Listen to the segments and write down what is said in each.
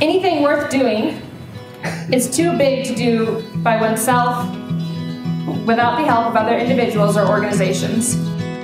anything worth doing is too big to do by oneself without the help of other individuals or organizations.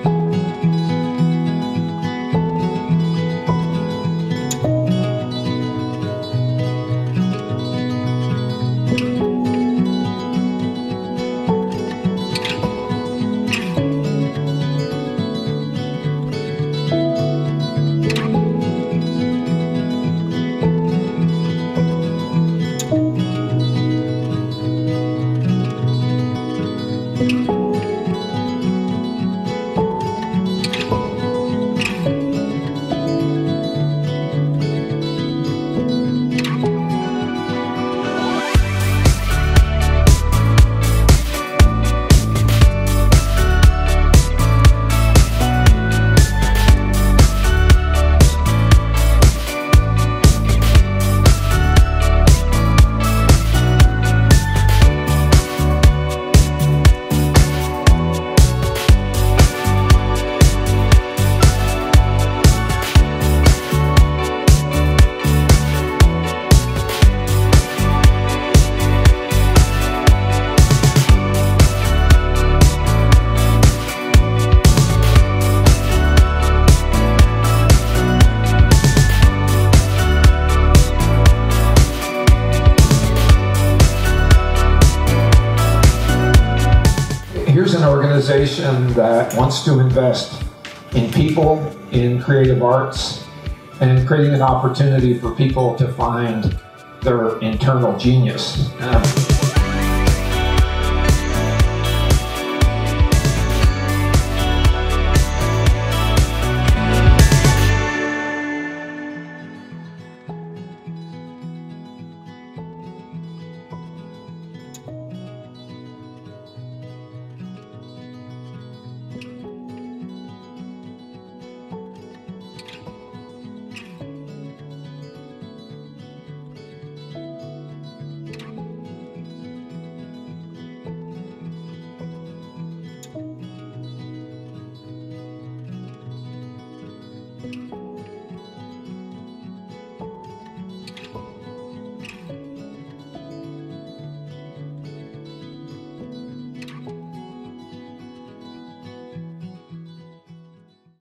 Here's an organization that wants to invest in people, in creative arts, and creating an opportunity for people to find their internal genius.